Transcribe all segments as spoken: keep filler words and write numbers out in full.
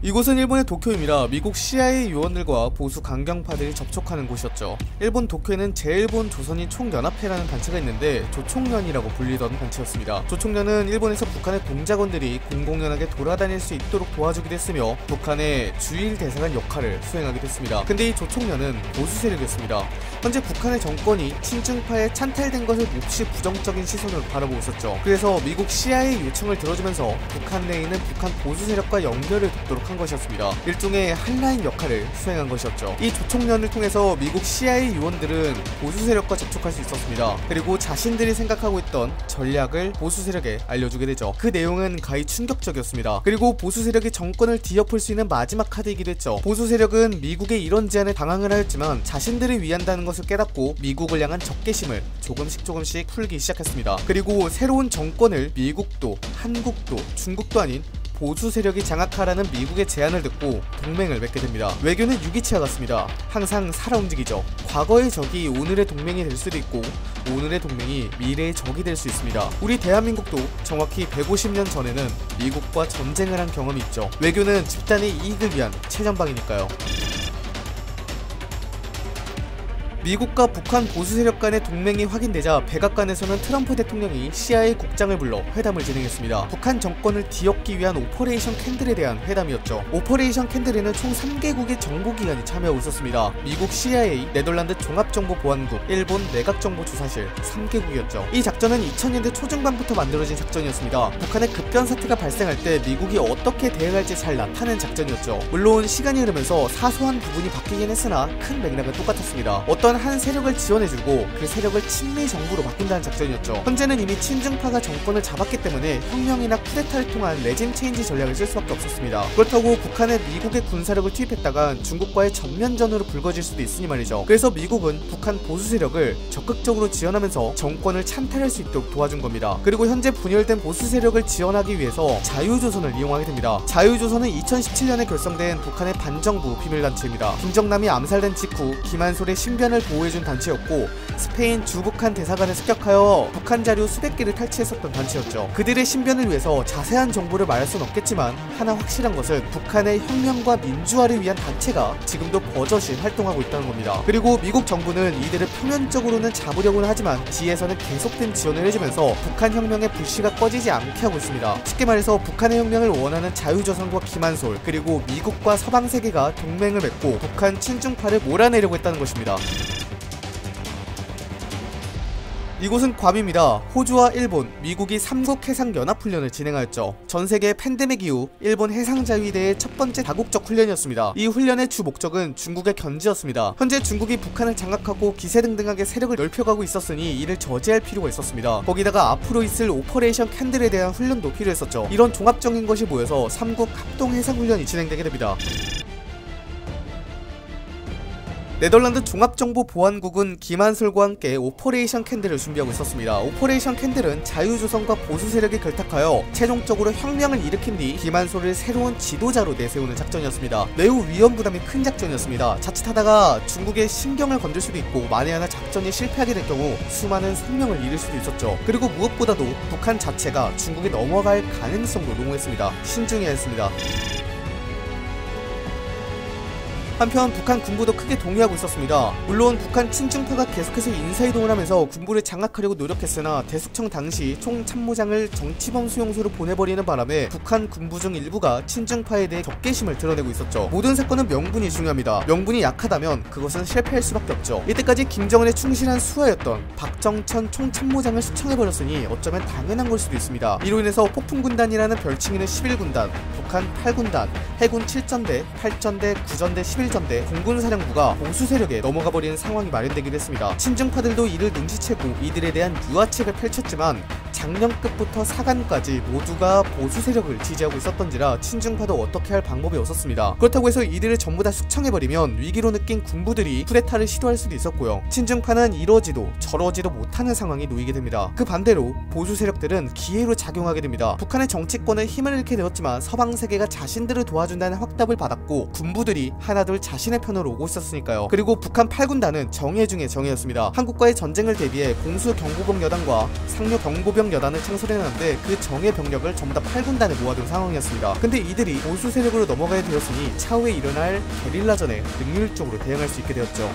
이곳은 일본의 도쿄입니다. 미국 씨아이에이 요원들과 보수 강경파들이 접촉하는 곳이었죠. 일본 도쿄에는 제일본 조선인 총연합회라는 단체가 있는데 조총련이라고 불리던 단체였습니다. 조총련은 일본에서 북한의 공작원들이 공공연하게 돌아다닐 수 있도록 도와주기도 했으며 북한의 주일 대사관 역할을 수행하기도 했습니다. 근데 이 조총련은 보수 세력이었습니다. 현재 북한의 정권이 친중파에 찬탈된 것을 몹시 부정적인 시선으로 바라보고 있었죠. 그래서 미국 씨아이에이 요청을 들어주면서 북한 내에 있는 북한 보수 세력과 연결을 돕도록 한 것이었습니다. 일종의 한라인 역할을 수행한 것이었죠. 이 조총련을 통해서 미국 씨아이에이 요원들은 보수 세력과 접촉할 수 있었습니다. 그리고 자신들이 생각하고 있던 전략을 보수 세력에 알려주게 되죠. 그 내용은 가히 충격적이었습니다. 그리고 보수 세력이 정권을 뒤엎을 수 있는 마지막 카드이기도 했죠. 보수 세력은 미국의 이런 제안에 당황을 하였지만 자신들을 위한다는 것을 깨닫고 미국을 향한 적개심을 조금씩 조금씩 풀기 시작했습니다. 그리고 새로운 정권을 미국도 한국도 중국도 아닌 보수 세력이 장악하라는 미국의 제안을 듣고 동맹을 맺게 됩니다. 외교는 유기체와 같습니다. 항상 살아 움직이죠. 과거의 적이 오늘의 동맹이 될 수도 있고 오늘의 동맹이 미래의 적이 될 수 있습니다. 우리 대한민국도 정확히 백오십 년 전에는 미국과 전쟁을 한 경험이 있죠. 외교는 집단의 이익을 위한 최전방이니까요. 미국과 북한 보수 세력 간의 동맹이 확인되자 백악관에서는 트럼프 대통령이 씨아이에이 국장을 불러 회담을 진행했습니다. 북한 정권을 뒤엎기 위한 오퍼레이션 캔들에 대한 회담이었죠. 오퍼레이션 캔들에는 총 삼 개국의 정보기관이 참여하고 있었습니다. 미국 씨아이에이, 네덜란드 종합정보보안국, 일본 내각정보조사실 삼 개국이었죠. 이 작전은 이천 년대 초중반부터 만들어진 작전이었습니다. 북한의 급변 사태가 발생할 때 미국이 어떻게 대응할지 잘 나타낸 작전이었죠. 물론 시간이 흐르면서 사소한 부분이 바뀌긴 했으나 큰 맥락은 똑같았습니다. 어떤 한 세력을 지원해주고 그 세력을 친미 정부로 바꾼다는 작전이었죠. 현재는 이미 친중파가 정권을 잡았기 때문에 혁명이나 쿠데타를 통한 레짐 체인지 전략을 쓸 수밖에 없었습니다. 그렇다고 북한에 미국의 군사력을 투입했다간 중국과의 전면전으로 불거질 수도 있으니 말이죠. 그래서 미국은 북한 보수 세력을 적극적으로 지원하면서 정권을 찬탈할 수 있도록 도와준 겁니다. 그리고 현재 분열된 보수 세력을 지원하기 위해서 자유조선을 이용하게 됩니다. 자유조선은 이천십칠 년에 결성된 북한의 반정부 비밀단체입니다. 김정남이 암살된 직후 김한솔의 신변을 보호해준 단체였고 스페인 주북한 대사관에 습격하여 북한 자료 수백 개를 탈취했었던 단체였죠. 그들의 신변을 위해서 자세한 정보를 말할 순 없겠지만 하나 확실한 것은 북한의 혁명과 민주화를 위한 단체가 지금도 버젓이 활동하고 있다는 겁니다. 그리고 미국 정부는 이들을 표면적으로는 잡으려고는 하지만 뒤에서는 계속된 지원을 해주면서 북한 혁명의 불씨가 꺼지지 않게 하고 있습니다. 쉽게 말해서 북한의 혁명을 원하는 자유조선과 김한솔 그리고 미국과 서방 세계가 동맹을 맺고 북한 친중파를 몰아내려고 했다는 것입니다. 이곳은 괌입니다. 호주와 일본, 미국이 삼국 해상연합훈련을 진행하였죠. 전세계 팬데믹 이후 일본 해상자위대의 첫 번째 다국적 훈련이었습니다. 이 훈련의 주 목적은 중국의 견제였습니다. 현재 중국이 북한을 장악하고 기세등등하게 세력을 넓혀가고 있었으니 이를 저지할 필요가 있었습니다. 거기다가 앞으로 있을 오퍼레이션 캔들에 대한 훈련도 필요했었죠. 이런 종합적인 것이 모여서 삼국 합동해상훈련이 진행되게 됩니다. 네덜란드 종합정보보안국은 김한솔과 함께 오퍼레이션 캔들을 준비하고 있었습니다. 오퍼레이션 캔들은 자유조선과 보수 세력이 결탁하여 최종적으로 혁명을 일으킨 뒤 김한솔을 새로운 지도자로 내세우는 작전이었습니다. 매우 위험부담이 큰 작전이었습니다. 자칫하다가 중국의 신경을 건들 수도 있고 만에 하나 작전이 실패하게 될 경우 수많은 생명을 잃을 수도 있었죠. 그리고 무엇보다도 북한 자체가 중국에 넘어갈 가능성도 농후했습니다. 신중해야 했습니다. 한편 북한 군부도 크게 동의하고 있었습니다. 물론 북한 친중파가 계속해서 인사이동을 하면서 군부를 장악하려고 노력했으나 대숙청 당시 총참모장을 정치범 수용소로 보내버리는 바람에 북한 군부 중 일부가 친중파에 대해 적개심을 드러내고 있었죠. 모든 사건은 명분이 중요합니다. 명분이 약하다면 그것은 실패할 수밖에 없죠. 이때까지 김정은의 충실한 수하였던 박정천 총참모장을 수청해버렸으니 어쩌면 당연한 걸 수도 있습니다. 이로 인해서 폭풍군단이라는 별칭이는 십일 군단, 북한 팔 군단, 해군 칠 전대, 팔 전대, 구 전대, 십일 전대, 공군사령부가 보수 세력에 넘어가 버리는 상황이 마련되기도 했습니다. 친중파들도 이를 눈치채고 이들에 대한 유화책을 펼쳤지만 장령급부터 사관까지 모두가 보수 세력을 지지하고 있었던지라 친중파도 어떻게 할 방법이 없었습니다. 그렇다고 해서 이들을 전부 다 숙청해버리면 위기로 느낀 군부들이 쿠데타를 시도할 수도 있었고요. 친중파는 이러지도 저러지도 못하는 상황이 놓이게 됩니다. 그 반대로 보수 세력들은 기회로 작용하게 됩니다. 북한의 정치권은 힘을 잃게 되었지만 서방 세계가 자신들을 도와준다는 확답을 받았고 군부들이 하나둘 자신의 편으로 오고 있었으니까요. 그리고 북한 팔 군단은 정예 중에 정예였습니다. 한국과의 전쟁을 대비해 공수경보병 여단과 상류경보병 국경 여단을 창설해놨는데 그 정예 병력을 전부 다 팔 군단에 모아둔 상황이었습니다. 근데 이들이 보수 세력으로 넘어가야 되었으니 차후에 일어날 게릴라전에 능률적으로 대응할 수 있게 되었죠.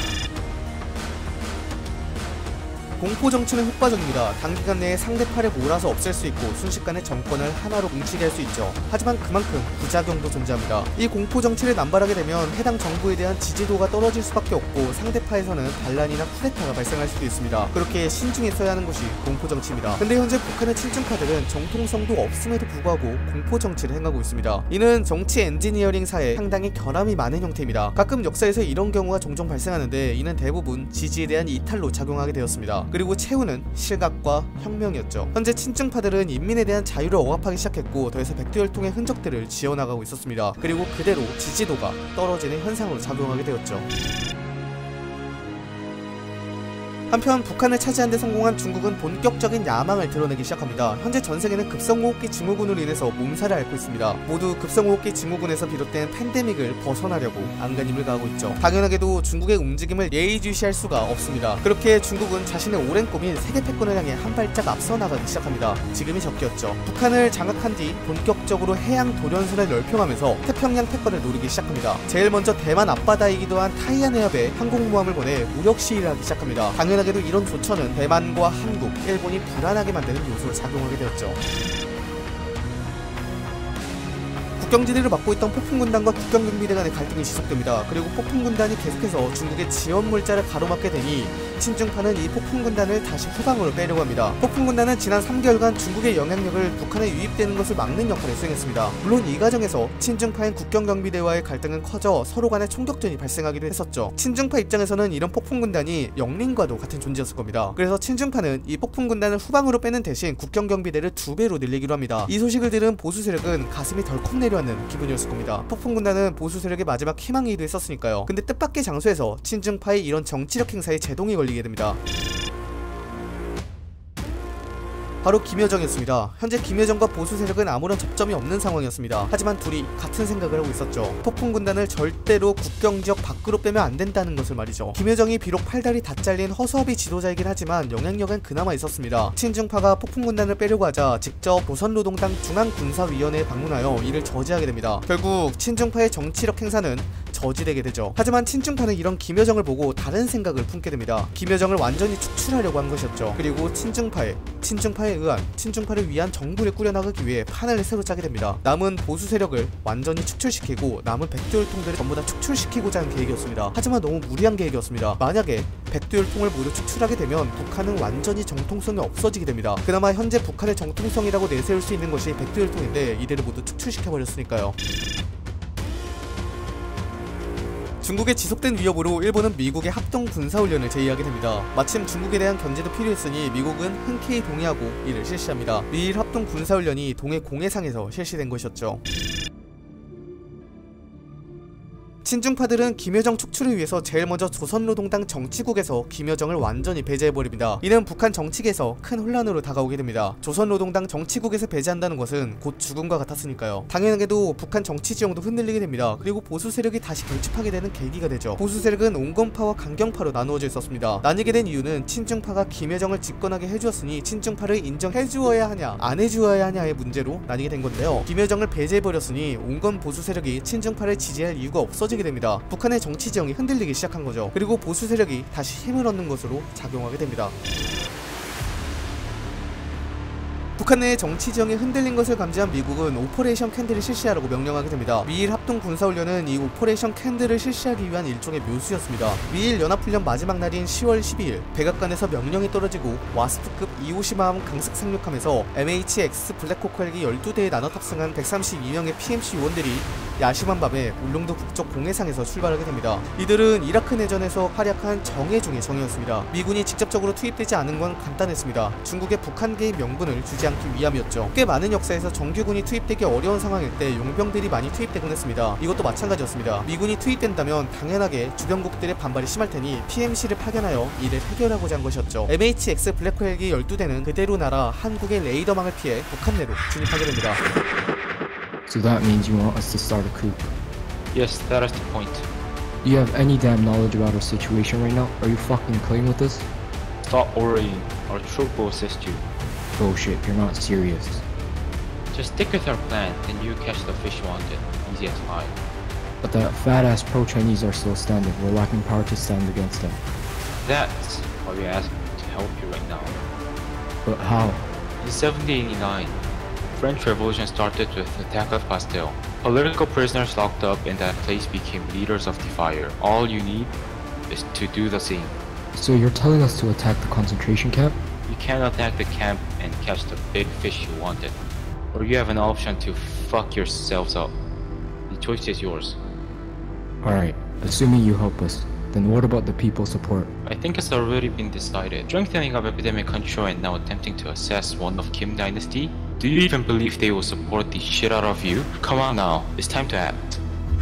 공포 정치는 효과적입니다. 단기간 내에 상대파를 몰아서 없앨 수 있고 순식간에 정권을 하나로 뭉치게 할 수 있죠. 하지만 그만큼 부작용도 존재합니다. 이 공포 정치를 남발하게 되면 해당 정부에 대한 지지도가 떨어질 수밖에 없고 상대파에서는 반란이나 쿠데타가 발생할 수도 있습니다. 그렇게 신중히 써야 하는 것이 공포 정치입니다. 근데 현재 북한의 친중파들은 정통성도 없음에도 불구하고 공포 정치를 행하고 있습니다. 이는 정치 엔지니어링사에 상당히 결함이 많은 형태입니다. 가끔 역사에서 이런 경우가 종종 발생하는데 이는 대부분 지지에 대한 이탈로 작용하게 되었습니다. 그리고 최후는 실각과 혁명이었죠. 현재 친중파들은 인민에 대한 자유를 억압하기 시작했고 더해서 백두혈통의 흔적들을 지어나가고 있었습니다. 그리고 그대로 지지도가 떨어지는 현상으로 작용하게 되었죠. 한편 북한을 차지하는 데 성공한 중국은 본격적인 야망을 드러내기 시작합니다. 현재 전세계는 급성호흡기 증후군으로 인해서 몸살을 앓고 있습니다. 모두 급성호흡기 증후군에서 비롯된 팬데믹을 벗어나려고 안간힘을 가하고 있죠. 당연하게도 중국의 움직임을 예의주시할 수가 없습니다. 그렇게 중국은 자신의 오랜 꿈인 세계 패권을 향해 한 발짝 앞서 나가기 시작합니다. 지금이 적기였죠. 북한을 장악한 뒤 본격적으로 해양 도련선을 넓혀가면서 태평양 패권을 노리기 시작합니다. 제일 먼저 대만 앞바다이기도 한 타이안 해협에 항공모함을 보내 무력 시위를 하기 시작합니다. 당연하게도 이런 조처는 대만과 한국, 일본이 불안하게 만드는 요소로 작용하게 되었죠. 국경지대를 맡고 있던 폭풍군단과 국경경비대 간의 갈등이 지속됩니다. 그리고 폭풍군단이 계속해서 중국의 지원물자를 가로막게 되니 친중파는 이 폭풍군단을 다시 후방으로 빼려고 합니다. 폭풍군단은 지난 삼 개월간 중국의 영향력을 북한에 유입되는 것을 막는 역할을 수행했습니다. 물론 이 과정에서 친중파인 국경경비대와의 갈등은 커져 서로 간의 총격전이 발생하기도 했었죠. 친중파 입장에서는 이런 폭풍군단이 영린과도 같은 존재였을 겁니다. 그래서 친중파는 이 폭풍군단을 후방으로 빼는 대신 국경경비대를 두 배로 늘리기로 합니다. 이 소식을 들은 보수 세력은 가슴이 덜컥 내려앉는 기분이었을 겁니다. 폭풍군단은 보수 세력의 마지막 희망이기도 했었으니까요. 근데 뜻밖의 장소에서 친중파의 이런 정치력 행사에 제동이 걸리게 됩니다. 바로 김여정이었습니다. 현재 김여정과 보수 세력은 아무런 접점이 없는 상황이었습니다. 하지만 둘이 같은 생각을 하고 있었죠. 폭풍군단을 절대로 국경지역 밖으로 빼면 안 된다는 것을 말이죠. 김여정이 비록 팔다리 다 잘린 허수아비 지도자이긴 하지만 영향력은 그나마 있었습니다. 친중파가 폭풍군단을 빼려고 하자 직접 조선노동당 중앙군사위원회에 방문하여 이를 저지하게 됩니다. 결국 친중파의 정치력 행사는 저지되게 되죠. 하지만 친중파는 이런 김여정을 보고 다른 생각을 품게 됩니다. 김여정을 완전히 축출하려고 한 것이었죠. 그리고 친중파에 친중파에 의한 친중파를 위한 정부를 꾸려나가기 위해 판을 새로 짜게 됩니다. 남은 보수 세력을 완전히 축출시키고 남은 백두혈통들을 전부 다 축출시키고자 하는 계획이었습니다. 하지만 너무 무리한 계획이었습니다. 만약에 백두혈통을 모두 축출하게 되면 북한은 완전히 정통성이 없어지게 됩니다. 그나마 현재 북한의 정통성이라고 내세울 수 있는 것이 백두혈통인데 이들을 모두 축출시켜버렸으니까요. 중국의 지속된 위협으로 일본은 미국의 합동 군사훈련을 제의하게 됩니다. 마침 중국에 대한 견제도 필요했으니 미국은 흔쾌히 동의하고 이를 실시합니다. 미일 합동 군사훈련이 동해 공해상에서 실시된 것이었죠. 친중파들은 김여정 축출을 위해서 제일 먼저 조선노동당 정치국에서 김여정을 완전히 배제해버립니다. 이는 북한 정치계에서 큰 혼란으로 다가오게 됩니다. 조선노동당 정치국에서 배제한다는 것은 곧 죽음과 같았으니까요. 당연하게도 북한 정치 지형도 흔들리게 됩니다. 그리고 보수 세력이 다시 결집하게 되는 계기가 되죠. 보수 세력은 온건파와 강경파로 나누어져 있었습니다. 나뉘게 된 이유는 친중파가 김여정을 집권하게 해주었으니 친중파를 인정해주어야 하냐 안 해주어야 하냐의 문제로 나뉘게 된 건데요. 김여정을 배제해버렸으니 온건 보수 세력이 친중파를 지지할 이유가 없어지 됩니다. 북한의 정치 지형이 흔들리기 시작한 거죠. 그리고 보수 세력이 다시 힘을 얻는 것으로 작용하게 됩니다. 북한 내의 정치 지형이 흔들린 것을 감지한 미국은 오퍼레이션 캔들을 실시하라고 명령하게 됩니다. 미일 합동 군사훈련은 이 오퍼레이션 캔들을 실시하기 위한 일종의 묘수였습니다. 미일 연합훈련 마지막 날인 시월 십이일 백악관에서 명령이 떨어지고 와스프급 이오시마함 강습 상륙하면서 엠에이치엑스 블랙호크 헬기 열두 대에 나눠 탑승한 백삼십이 명의 피엠씨 요원들이 야심한 밤에 울릉도 북쪽 공해상에서 출발하게 됩니다. 이들은 이라크 내전에서 활약한 정예 중의 정예였습니다. 미군이 직접적으로 투입되지 않은 건 간단했습니다. 중국의 북한 개입 명분을 주지 않기 위함이었죠. 꽤 많은 역사에서 정규군이 투입되기 어려운 상황일 때 용병들이 많이 투입되곤 했습니다. 이것도 마찬가지였습니다. 미군이 투입된다면 당연하게 주변국들의 반발이 심할 테니 피엠씨를 파견하여 이를 해결하고자 한 것이었죠. 엠에이치엑스 블랙호크 헬기 열두 대는 그대로 날아 한국의 레이더망을 피해 북한 내로 진입하게 됩니다. So that means you want us to start a coup? Yes, that is the point. Do you have any damn knowledge about our situation right now? Are you fucking playing with us? Stop worrying. Our troop will assist you. bullshit. You're not serious. Just stick with our plan, then you catch the fish you wanted. Easy as pie. But the fat-ass pro-Chinese are still standing. We're lacking power to stand against them. That's why we asked to help you right now. But how? In seventeen eighty-nine, French Revolution started with the attack of Bastille. Political prisoners locked up in that place became leaders of the fire. All you need is to do the same. So you're telling us to attack the concentration camp? You can attack the camp and catch the big fish you wanted. Or you have an option to fuck yourselves up. The choice is yours. Alright, assuming you help us, then what about the people's support? I think it's already been decided. Strengthening of epidemic control and now attempting to assess one of Kim Dynasty? Do you even believe they will support the shit out of you? Come on now, it's time to act.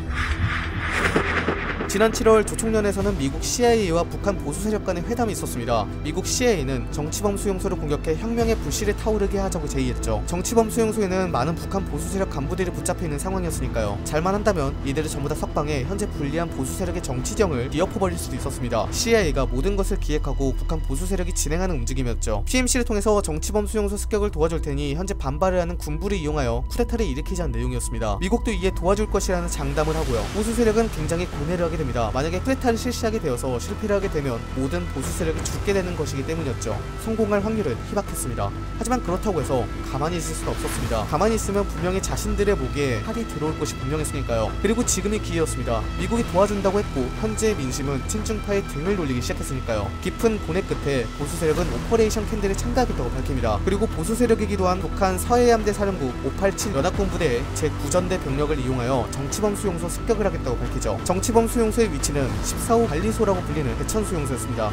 지난 칠월 조총련에서는 미국 씨아이에이와 북한 보수 세력 간의 회담이 있었습니다. 미국 씨아이에이는 정치범 수용소를 공격해 혁명의 불씨를 타오르게 하자고 제의했죠. 정치범 수용소에는 많은 북한 보수 세력 간부들이 붙잡혀 있는 상황이었으니까요. 잘만 한다면 이들을 전부 다 석방해 현재 불리한 보수 세력의 정치정을 뒤엎어버릴 수도 있었습니다. 씨아이에이가 모든 것을 기획하고 북한 보수 세력이 진행하는 움직임이었죠. 피엠씨를 통해서 정치범 수용소 습격을 도와줄 테니 현재 반발을 하는 군부를 이용하여 쿠데타를 일으키자는 내용이었습니다. 미국도 이에 도와줄 것이라는 장담을 하고요. 보수 세력은 굉장히 고뇌를 하게 됩니다. 만약에 쿠데타를 실시하게 되어서 실패를 하게 되면 모든 보수 세력이 죽게 되는 것이기 때문이었죠. 성공할 확률은 희박했습니다. 하지만 그렇다고 해서 가만히 있을 수는 없었습니다. 가만히 있으면 분명히 자신들의 목에 칼이 들어올 것이 분명했으니까요. 그리고 지금이 기회였습니다. 미국이 도와준다고 했고 현재의 민심은 친중파의 등을 돌리기 시작했으니까요. 깊은 고뇌 끝에 보수 세력은 오퍼레이션 캔들에 참가하겠다고 밝힙니다. 그리고 보수 세력이기도 한 북한 서해함대 사령부 오팔칠 연합군 부대의 제구 전대 병력을 이용하여 정치범 수용소 습격을 하겠다고 밝히죠. 정치범 수용소의 위치는 십사 호 관리소라고 불리는 대천 수용소였습니다.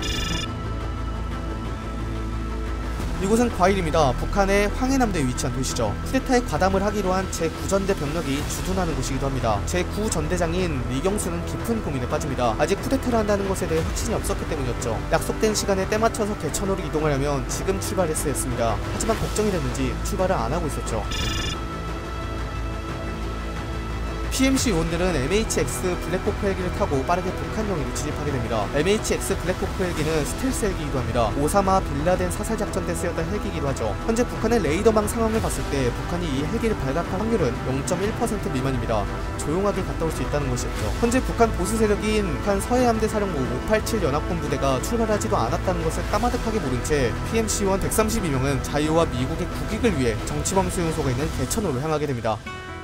이곳은 과일입니다. 북한의 황해남도에 위치한 도시죠. 쿠데타에 가담을 하기로 한 제구 전대 병력이 주둔하는 곳이기도 합니다. 제구 전대장인 리경수는 깊은 고민에 빠집니다. 아직 쿠데타를 한다는 것에 대해 확신이 없었기 때문이었죠. 약속된 시간에 때맞춰서 개천으로 이동하려면 지금 출발했어야 했습니다. 하지만 걱정이 됐는지 출발을 안 하고 있었죠. 피엠씨 요원들은 엠에이치엑스 블랙호크 헬기를 타고 빠르게 북한 영해로 진입하게 됩니다. 엠에이치엑스 블랙호크 헬기는 스텔스 헬기이기도 합니다. 오사마 빌라덴 사살작전 때 쓰였던 헬기이기도 하죠. 현재 북한의 레이더망 상황을 봤을 때 북한이 이 헬기를 발각할 확률은 영 점 일 퍼센트 미만입니다. 조용하게 갔다 올 수 있다는 것이었죠. 현재 북한 보수 세력인 북한 서해함대 사령부 오팔칠 연합군 부대가 출발하지도 않았다는 것을 까마득하게 모른 채 피엠씨 요원 백삼십이 명은 자유와 미국의 국익을 위해 정치범 수용소가 있는 개천으로 향하게 됩니다.